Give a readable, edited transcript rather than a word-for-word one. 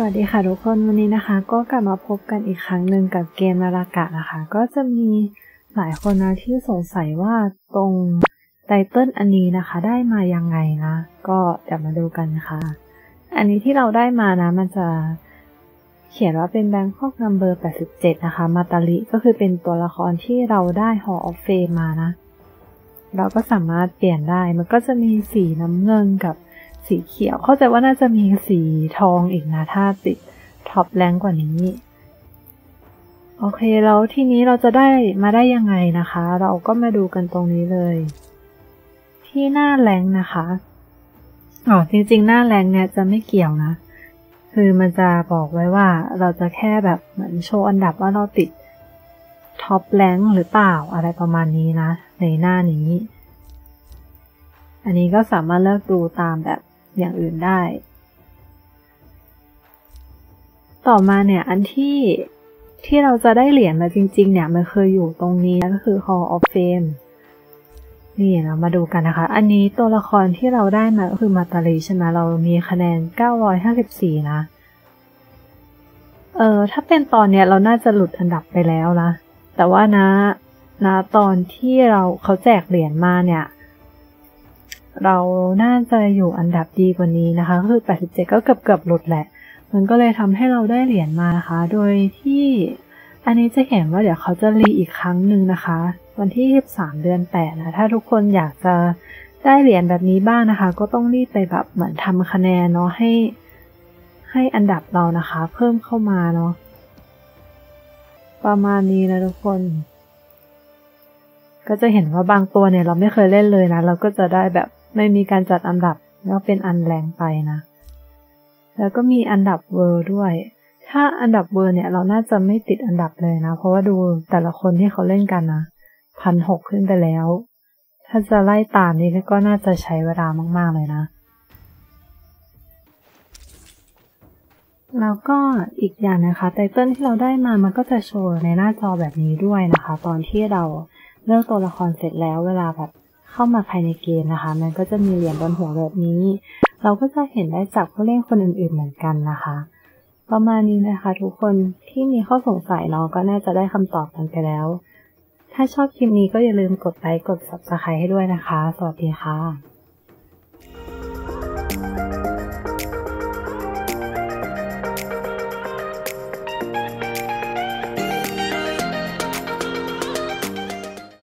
วัสดีค่ะทุกคนวันนี้นะคะก็กลับมาพบกันอีกครั้งหนึ่งกับเกมนาฬากะนะคะก็จะมีหลายคนนะที่สงสัยว่าตรงไตเติ้ลอันนี้นะคะได้มายังไงนะก็เดี๋ยวมาดูกันค่ะอันนี้ที่เราได้มานะมันจะเขียนว่าเป็น Bangkok Number 87นะคะมาตาลิก็คือเป็นตัวละครที่เราได้ Hall of Fame มานะเราก็สามารถเปลี่ยนได้มันก็จะมีสีน้ำเงินกับสีเขียวเข้าใจว่าน่าจะมีสีทองอีกนะถ้าติดท็อปแรงกว่านี้โอเคแล้วทีนี้เราจะได้มาได้ยังไงนะคะเราก็มาดูกันตรงนี้เลยที่หน้าแรงนะคะจริงๆหน้าแรงเนี่ยจะไม่เกี่ยวนะคือมันจะบอกไว้ว่าเราจะแค่แบบเหมือนโชว์อันดับว่าเราติดท็อปแรงหรือเปล่าอะไรประมาณนี้นะในหน้านี้อันนี้ก็สามารถเลือกดูตามแบบอย่างอื่นได้ต่อมาเนี่ยอันที่เราจะได้เหรียญมาจริงๆเนี่ยมันเคยอยู่ตรงนี้ก็คือ Hall of Fame นี่เรามาดูกันนะคะอันนี้ตัวละครที่เราได้มาก็คือมาตาลีใช่ไหมเรามีคะแนน954นะถ้าเป็นตอนเนี้ยเราน่าจะหลุดอันดับไปแล้วนะแต่ว่านะตอนที่เขาแจกเหรียญมาเนี่ยเราน่าจะอยู่อันดับดีกว่านี้นะคะก็คือ87ก็เกือบหลุดแหละมันก็เลยทำให้เราได้เหรียญมานะคะโดยที่อันนี้จะเห็นว่าเดี๋ยวเขาจะรีอีกครั้งหนึ่งนะคะวันที่23เดือน8นะถ้าทุกคนอยากจะได้เหรียญแบบนี้บ้างนะคะก็ต้องรีบไปแบบเหมือนทำคะแนนเนาะให้อันดับเรานะคะเพิ่มเข้ามาเนาะประมาณนี้นะทุกคนก็จะเห็นว่าบางตัวเนี่ยเราไม่เคยเล่นเลยนะเราก็จะได้แบบไม่มีการจัดอันดับแล้วเป็นอันแรงไปนะแล้วก็มีอันดับเวอร์ด้วยถ้าอันดับเวอร์เนี่ยเราน่าจะไม่ติดอันดับเลยนะเพราะว่าดูแต่ละคนที่เขาเล่นกันนะ1,600ขึ้นไปแล้วถ้าจะไล่ตามนี้ก็น่าจะใช้เวลามากๆเลยนะแล้วก็อีกอย่างนะคะไตเติ้ลที่เราได้มามันก็จะโชว์ในหน้าจอแบบนี้ด้วยนะคะตอนที่เราเลือกตัวละครเสร็จแล้วเวลาแบบเข้ามาภายในเกมนะคะมันก็จะมีเหรียญบนหัวแบบนี้เราก็จะเห็นได้จากผู้เล่นคนอื่นๆเหมือนกันนะคะประมาณนี้นะคะทุกคนที่มีข้อสงสัยเราก็น่าจะได้คำตอบกันไปแล้วถ้าชอบคลิปนี้ก็อย่าลืมกดไลค์กด Subscribe ให้ด้วยนะคะสวัสดีค่ะ